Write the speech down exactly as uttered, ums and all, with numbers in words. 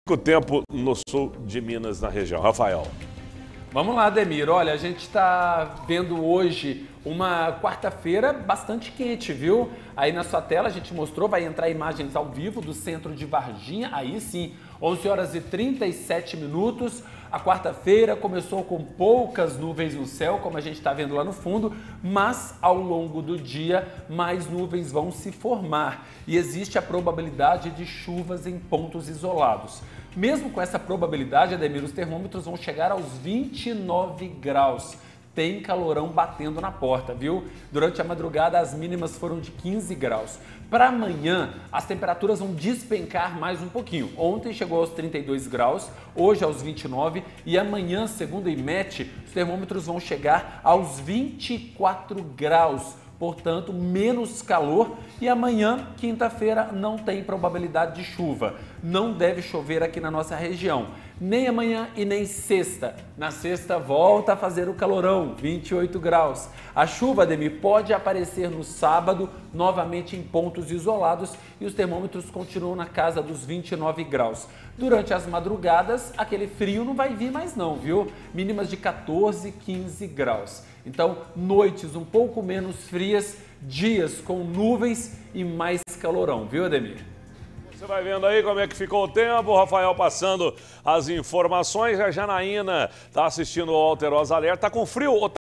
O tempo no sul de Minas, na região. Rafael. Vamos lá, Ademir. Olha, a gente está vendo hoje uma quarta-feira bastante quente, viu? Aí na sua tela a gente mostrou, vai entrar imagens ao vivo do centro de Varginha. Aí sim, onze horas e trinta e sete minutos. A quarta-feira começou com poucas nuvens no céu, como a gente está vendo lá no fundo, mas ao longo do dia mais nuvens vão se formar e existe a probabilidade de chuvas em pontos isolados. Mesmo com essa probabilidade, Ademir, os termômetros vão chegar aos vinte e nove graus. Tem calorão batendo na porta, viu? Durante a madrugada, as mínimas foram de quinze graus. Para amanhã, as temperaturas vão despencar mais um pouquinho. Ontem chegou aos trinta e dois graus, hoje aos vinte e nove e amanhã, segundo o IMET, os termômetros vão chegar aos vinte e quatro graus. Portanto, menos calor e amanhã, quinta-feira, não tem probabilidade de chuva. Não deve chover aqui na nossa região, nem amanhã e nem sexta. Na sexta volta a fazer o calorão, vinte e oito graus. A chuva, Ademir, pode aparecer no sábado, novamente em pontos isolados e os termômetros continuam na casa dos vinte e nove graus. Durante as madrugadas, aquele frio não vai vir mais não, viu? Mínimas de quatorze, quinze graus. Então, noites um pouco menos frias, dias com nuvens e mais calorão, viu, Ademir? Você vai vendo aí como é que ficou o tempo, o Rafael passando as informações. A Janaína está assistindo ao Alterosa Alerta. Tá com frio ou tá